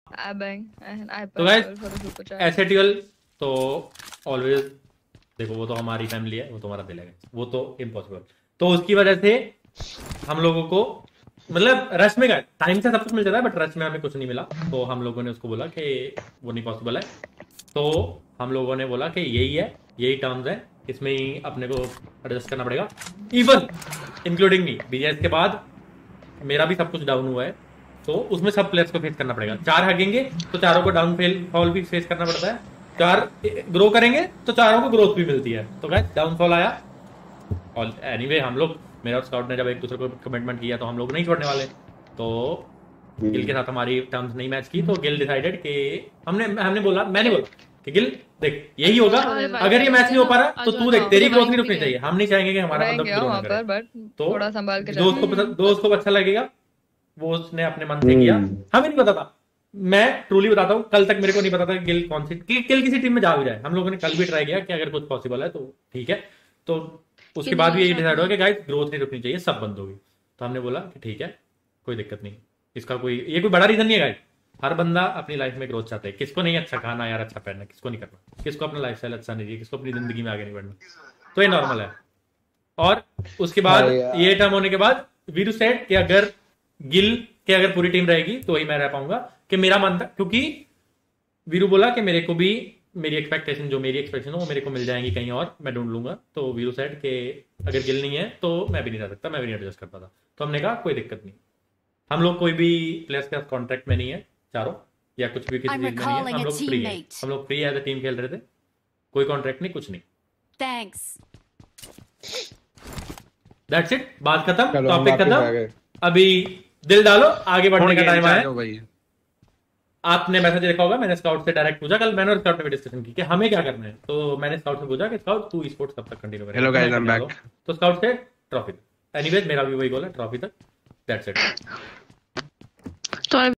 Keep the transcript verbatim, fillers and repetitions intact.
I bang and I तो pay guys for the super chat. एसेटियल तो always देखो, वो तो हमारी फैमिली है, वो तो हमारा दिल है, वो तो इम्पॉसिबल। तो उसकी वजह से हम लोगों को मतलब रश में गए, टाइम से सब कुछ मिल जाता है बट रश में हमें कुछ नहीं मिला, तो हम लोगों ने उसको बोला कि वो नहीं पॉसिबल है। तो हम लोगों ने बोला कि यही है, यही टर्म्स है, इसमें ही अपने को एडजस्ट करना पड़ेगा, इवन इंक्लूडिंग मी। बीएस के बाद मेरा भी सब कुछ डाउन हुआ है, तो उसमें सब प्लेयर्स को फेस करना पड़ेगा। चार हगेंगे तो चारों को डाउन फेल फॉल भी फेस करना पड़ता है, चार ग्रो करेंगे तो चारों को ग्रोथ भी मिलती है। तो गाइस डाउनफॉल आया, और एनीवे हम लोग, मेरा स्काउट ने जब एक दूसरे को कमिटमेंट किया तो हम लोग नहीं छोड़ने वाले। तो गिल के साथ हमारी टर्म्स नहीं मैच की, तो गिल डिसाइडेड कि हमने हमने बोला, मैंने बोला कि गिल देख यही होगा, अगर ये मैच नहीं हो पा रहा तो तू देख, तेरी ग्रोथ नहीं रुकनी चाहिए, हम नहीं चाहेंगे कि हमारा रहेंगे मतलब ग्रो ना वहाँ करे। पर बट तो थोड़ा संभाल के दोस्त को चलना। पसंद, दोस्त को अच्छा लगेगा, वो उसने अपने मन से किया, हमें नहीं पता था। मैं ट्रूली बताता हूँ, कल तक मेरे को नहीं पता था कि गिल कौन सी कि, गिल किसी टीम में जा भी जाए। हम लोगों ने कल भी ट्राई किया कि अगर कुछ पॉसिबल है तो ठीक है। तो उसके बाद भी यही डिसाइड हुआ कि गाइस ग्रोथ नहीं रुकनी चाहिए सब बंदों की। तो हमने बोला कि ठीक है कोई दिक्कत नहीं, इसका कोई ये कोई बड़ा रीजन नहीं है गाइस। हर बंदा अपनी लाइफ में ग्रोथ चाहता है, किसको नहीं अच्छा खाना यार, अच्छा पहनना, किसको नहीं करना, किसको अपना लाइफ स्टाइल अच्छा नहीं चाहिए, किसको अपनी जिंदगी में आगे नहीं बढ़ना, तो ये नॉर्मल है। और उसके बाद ये टर्म होने के बाद वीरू सेड कि अगर गिल के अगर पूरी टीम रहेगी तो वही मैं रह पाऊंगा, कि मेरा मन था, क्योंकि वीरू बोला कि मेरे को भी मेरी एक्सपेक्टेशन, जो मेरी एक्सपेक्टेशन हो वो मेरे को मिल जाएंगी कहीं और, मैं ढूंढ लूंगा। तो वीरू सेड कि अगर गिल नहीं है तो मैं भी नहीं रह सकता, मैं भी नहीं एडजस्ट कर पाता। तो हमने कहा कोई दिक्कत नहीं, हम लोग कोई भी प्लेयर्स के साथ कॉन्ट्रैक्ट में नहीं है चारों, या कुछ भी किसी चीज में नहीं है, हम लोग फ्री है, हम लोग फ्री एज अ टीम खेल रहे थे, कोई कॉन्ट्रैक्ट नहीं, कुछ नहीं। थैंक्स। दैट्स इट, बात खत्म, टॉपिक खत्म। अभी दिल डालो, आगे बढ़ने का टाइम आया। आपने मैसेज देखा होगा, मैंने स्काउट से डायरेक्ट पूछा, कल मैंने और स्काउट ने भी डिस्कशन की कि हमें क्या करना है। तो मैंने स्काउट से पूछा कि स्काउट तू स्पोर्ट्स कब तक कंटिन्यू करेगा। Hello guys, I am back. तो स्काउट से ट्रॉफी, एनीवेज मेरा भी वही गोल है, ट्रॉफी तक, दैट्स इट। तो